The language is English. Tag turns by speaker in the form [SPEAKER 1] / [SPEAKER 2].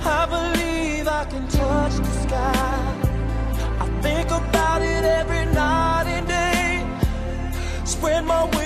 [SPEAKER 1] I believe I can touch the sky. I think about it every night and day. Spread my